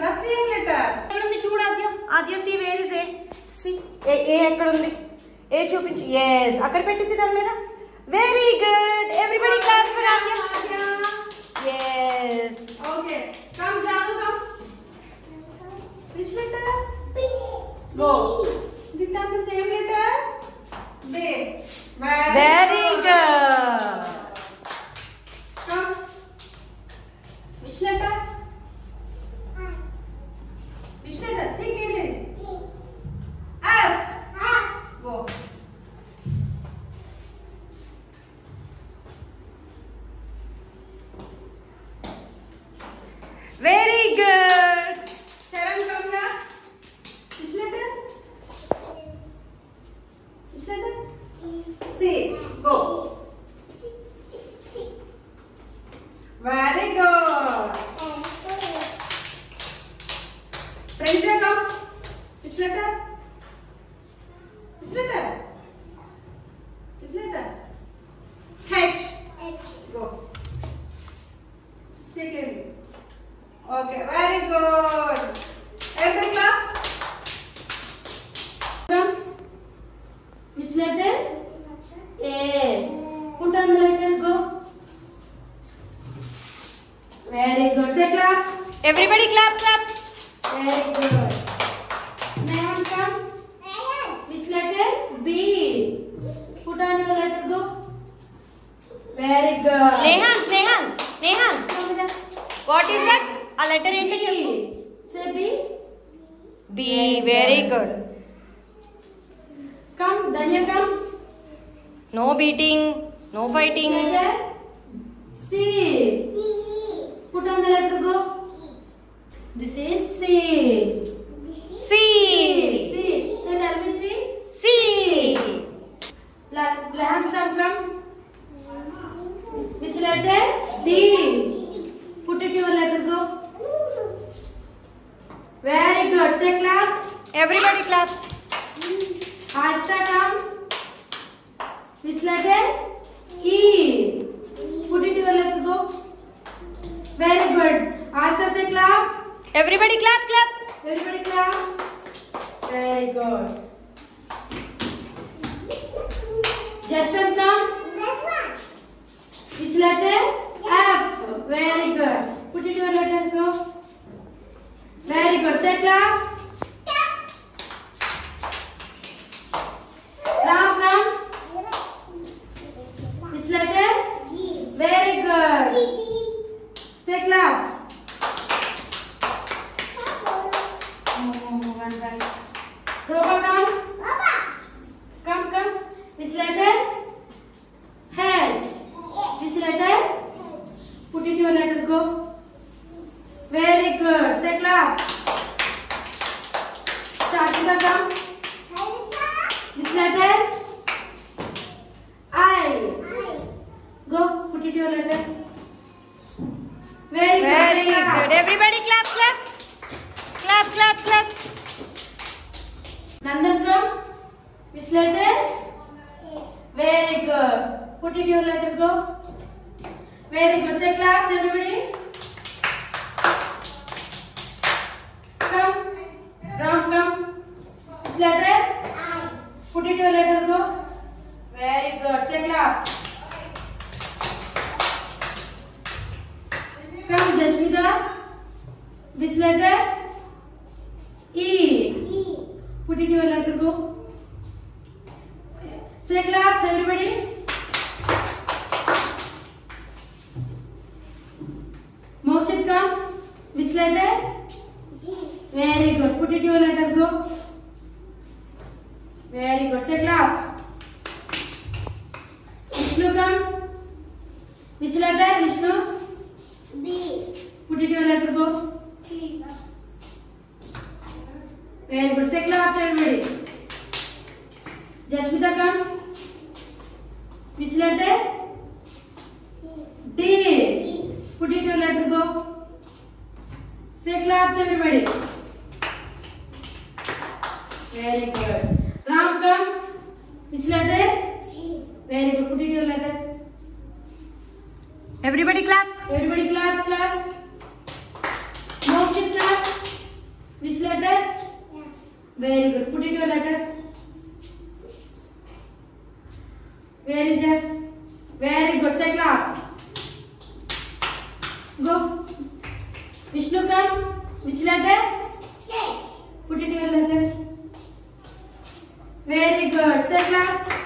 the same letter. ఎక్కడుంది చూడు Aadya. Aadya see where is A? See A ఎక్కడ ఉంది? ఏ చూపించు. yes అక్కడ పెట్టేసి దాని మీద. Very good. Everybody clap for Aadya. yes Okay. Come Janu, come. Which letter? B. Go. Written on the same letter. They. very good. Come. Which letter? Which letter? See clearly. F. Go. very good. Sharon, come here. Which letter? Which letter? C. Go. Very good. Prince, come. Which letter? Which letter? Which letter? H. Go. See clearly. Okay, very good. Every class. Come. Which letter? A. Put on the letters. Go. Very good. Say claps. Everybody clap, clap. Very good. Nehan, come. Which letter? B. Put on your letter. Go. Very good. Nehan. Show me that. What is that? A letter into చెప్పు. Say B. B. Very good. Come, Danya, come. No beating, no fighting. Letter C. Put on the letter. Go. This is C. C. So tell me C. C. Handsome, come. Which letter? D. Put it your letter. Go. Very good. Say clap. Everybody clap. Asta, come. Which letter? E. Put it your letter. Go. Very good. Asta, say clap. Everybody clap, clap. Everybody clap. Very good. Jashan, come. Which letter? F. Very good. Put it your letter. Go. Very good. Say claps. Ram, come. Which letter? Very good. Say claps. One by. Roba, come. Come. Which letter? H. Which letter? Put it your letter. Go. Very good. Say clap. Shakira, come. Which letter? I. Go. Put it your letter. Very good. Everybody clap, clap. Clap. Nandan, come. Which letter? Very good. Put it your letter. Go. Very good. Say claps, everybody. Come. Ram, come. Which letter? Put it your letter. Go. Very good. Say claps. Come, Jashmita. Which letter? E. Put it your letter. Go. Say claps, everybody. Mokshit, come. Which letter? Very good. Put it your letter. Go. Very good. Say claps. Vishnu, come. Which letter? Vishnu. B. Put it your letter. Go. Very good. Say claps, everybody. Jasmita, come. Which letter? D. Put it your letter. Go. Say claps, everybody. Very good. Ram, come. Which letter? Very good. Put it your letter. Everybody clap. Everybody claps. Mokshit, clap. Which letter? Yeah. Very good. Put it your letter. Where is F? Very good. Say clap. Go. Vishnu, come. Which letter? H. Put it your letter. Very good. Say clap.